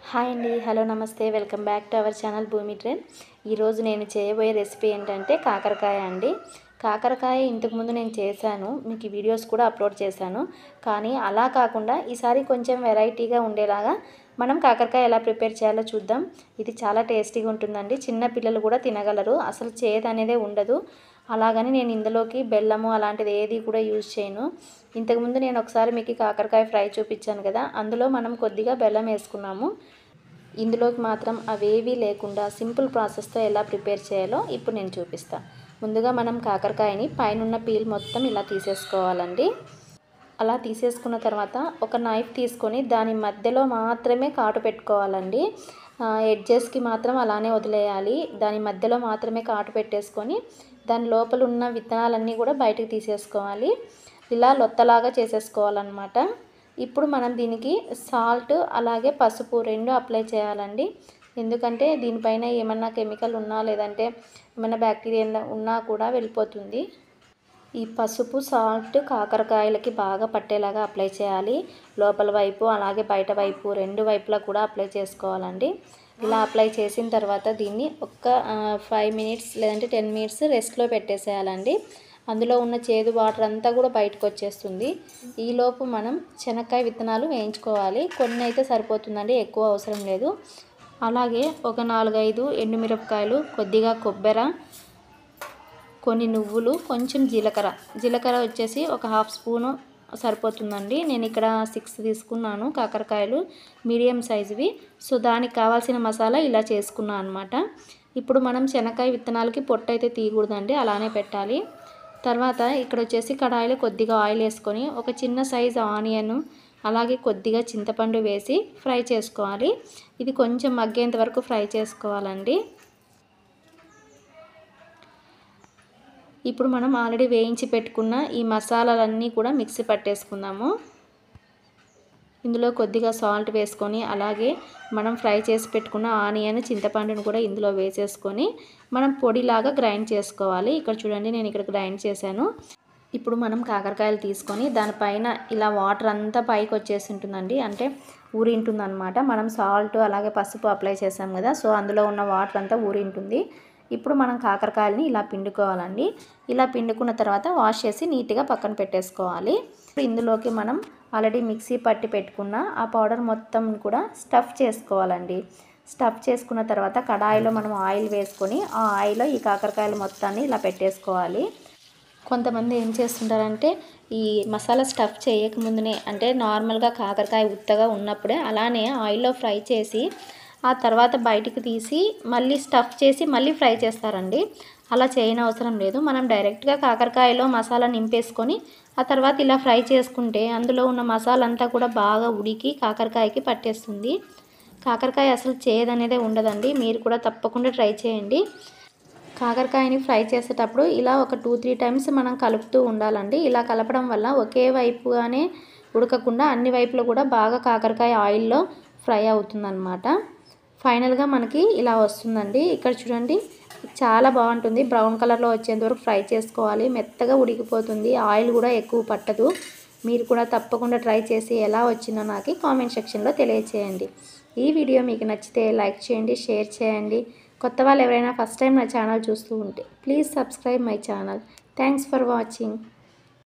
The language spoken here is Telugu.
హాయ్ అండి, హలో, నమస్తే, welcome back to our channel Bhoomi trend. ఈరోజు నేను చేయబోయే రెసిపీ ఏంటంటే కాకరకాయ అండి. కాకరకాయ ఇంతకుముందు నేను చేశాను, మీకు వీడియోస్ కూడా అప్లోడ్ చేశాను. కానీ అలా కాకుండా ఈసారి కొంచెం వెరైటీగా ఉండేలాగా మనం కాకరకాయ ఎలా ప్రిపేర్ చేయాలో చూద్దాం. ఇది చాలా టేస్టీగా ఉంటుందండి, చిన్న పిల్లలు కూడా తినగలరు, అసలు చేదు అనేదే ఉండదు. అలాగని నేను ఇందులోకి బెల్లము అలాంటిది ఏది కూడా యూజ్ చేయను. ఇంతకుముందు నేను ఒకసారి మీకు కాకరకాయ ఫ్రై చూపించాను కదా, అందులో మనం కొద్దిగా బెల్లం వేసుకున్నాము. ఇందులోకి మాత్రం అవేవీ లేకుండా సింపుల్ ప్రాసెస్తో ఎలా ప్రిపేర్ చేయాలో ఇప్పుడు నేను చూపిస్తాను. ముందుగా మనం కాకరకాయని పైనున్న పీల్ మొత్తం ఇలా తీసేసుకోవాలండి. అలా తీసేసుకున్న తర్వాత ఒక నైఫ్ తీసుకొని దాని మధ్యలో మాత్రమే కాటు పెట్టుకోవాలండి. ఎడ్జెస్కి మాత్రం అలానే వదిలేయాలి. దాని మధ్యలో మాత్రమే కాటు పెట్టేసుకొని దాని లోపల ఉన్న విత్తనాలన్నీ కూడా బయటకు తీసేసుకోవాలి. ఇలా లొత్తలాగా చేసేసుకోవాలన్నమాట. ఇప్పుడు మనం దీనికి సాల్ట్ అలాగే పసుపు రెండు అప్లై చేయాలండి. ఎందుకంటే దీనిపైన ఏమన్నా కెమికల్ ఉన్నా లేదంటే ఏమన్నా బ్యాక్టీరియా ఉన్నా కూడా వెళ్ళిపోతుంది. ఈ పసుపు సాల్ట్ కాకరకాయలకి బాగా పట్టేలాగా అప్లై చేయాలి. లోపల వైపు అలాగే బయట వైపు రెండు వైపులా కూడా అప్లై చేసుకోవాలండి. ఇలా అప్లై చేసిన తర్వాత దీన్ని ఒక 5 మినిట్స్ లేదంటే 10 మినిట్స్ రెస్ట్లో పెట్టేసేయాలండి. అందులో ఉన్న చేదు వాటర్ అంతా కూడా బయటకు వచ్చేస్తుంది. ఈలోపు మనం శనక్కాయ విత్తనాలు వేయించుకోవాలి. కొన్ని అయితే సరిపోతుందండి, ఎక్కువ అవసరం లేదు. అలాగే ఒక 4-5 ఎండుమిరపకాయలు, కొద్దిగా కొబ్బరి, కొన్ని నువ్వులు, కొంచెం జీలకర్ర వచ్చేసి ఒక 1/2 స్పూను సరిపోతుందండి. నేను ఇక్కడ 6 తీసుకున్నాను కాకరకాయలు, మీడియం సైజువి. సో దానికి కావాల్సిన మసాలా ఇలా చేసుకున్నాను అనమాట. ఇప్పుడు మనం శనక్కాయ విత్తనాలకి పొట్టు అయితే తీయకూడదండి, అలానే పెట్టాలి. తర్వాత ఇక్కడ వచ్చేసి కడాయిలో కొద్దిగా ఆయిల్ వేసుకొని ఒక చిన్న సైజు ఆనియన్ అలాగే కొద్దిగా చింతపండు వేసి ఫ్రై చేసుకోవాలి. ఇది కొంచెం మగ్గేంత వరకు ఫ్రై చేసుకోవాలండి. ఇప్పుడు మనం ఆల్రెడీ వేయించి పెట్టుకున్న ఈ మసాలాలన్నీ కూడా మిక్సీ పట్టేసుకుందాము. ఇందులో కొద్దిగా సాల్ట్ వేసుకొని అలాగే మనం ఫ్రై చేసి పెట్టుకున్న ఆనియన్ చింతపండును కూడా ఇందులో వేసేసుకొని మనం పొడిలాగా గ్రైండ్ చేసుకోవాలి. ఇక్కడ చూడండి, నేను ఇక్కడ గ్రైండ్ చేశాను. ఇప్పుడు మనం కాకరకాయలు తీసుకొని దానిపైన ఇలా వాటర్ అంతా పైకి వచ్చేసి ఉంటుందండి, అంటే ఊరి ఉంటుందన్నమాట. మనం సాల్ట్ అలాగే పసుపు అప్లై చేసాం కదా, సో అందులో ఉన్న వాటర్ అంతా ఊరి ఉంటుంది. ఇప్పుడు మనం కాకరకాయలని ఇలా పిండుకోవాలండి. ఇలా పిండుకున్న తర్వాత వాష్ చేసి నీట్గా పక్కన పెట్టేసుకోవాలి. ఇందులోకి మనం ఆల్రెడీ మిక్సీ పట్టి పెట్టుకున్న ఆ పౌడర్ మొత్తం కూడా స్టఫ్ చేసుకోవాలండి. స్టఫ్ చేసుకున్న తర్వాత కడాయిలో మనం ఆయిల్ వేసుకొని ఆ ఆయిల్లో ఈ కాకరకాయలు మొత్తాన్ని ఇలా పెట్టేసుకోవాలి. కొంతమంది ఏం చేస్తుంటారంటే ఈ మసాలా స్టఫ్ చేయకముందునే, అంటే నార్మల్గా కాకరకాయ ఉత్తగా ఉన్నప్పుడే అలానే ఆయిల్లో ఫ్రై చేసి ఆ తర్వాత బయటికి తీసి మళ్ళీ స్టఫ్ చేసి మళ్ళీ ఫ్రై చేస్తారండి. అలా చేయనవసరం లేదు. మనం డైరెక్ట్గా కాకరకాయలో మసాలా నింపేసుకొని ఆ తర్వాత ఇలా ఫ్రై చేసుకుంటే అందులో ఉన్న మసాలా అంతా కూడా బాగా ఉడికి కాకరకాయకి పట్టేస్తుంది. కాకరకాయ అసలు చేదనేదే ఉండదండి. మీరు కూడా తప్పకుండా ట్రై చేయండి. కాకరకాయని ఫ్రై చేసేటప్పుడు ఇలా ఒక 2-3 టైమ్స్ మనం కలుపుతూ ఉండాలండి. ఇలా కలపడం వల్ల ఒకే వైపుగానే ఉడకకుండా అన్ని వైపులో కూడా బాగా కాకరకాయ ఆయిల్లో ఫ్రై అవుతుందన్నమాట. ఫైనల్గా మనకి ఇలా వస్తుందండి. ఇక్కడ చూడండి, చాలా బాగుంటుంది. బ్రౌన్ కలర్లో వచ్చేంత వరకు ఫ్రై చేసుకోవాలి. మెత్తగా ఉడికిపోతుంది, ఆయిల్ కూడా ఎక్కువ పట్టదు. మీరు కూడా తప్పకుండా ట్రై చేసి ఎలా వచ్చిందో నాకు కామెంట్ సెక్షన్లో తెలియచేయండి. ఈ వీడియో మీకు నచ్చితే లైక్ చేయండి, షేర్ చేయండి. కొత్త వాళ్ళు ఎవరైనా ఫస్ట్ టైం నా ఛానల్ చూస్తూ ఉంటే please subscribe my channel. Thanks for watching.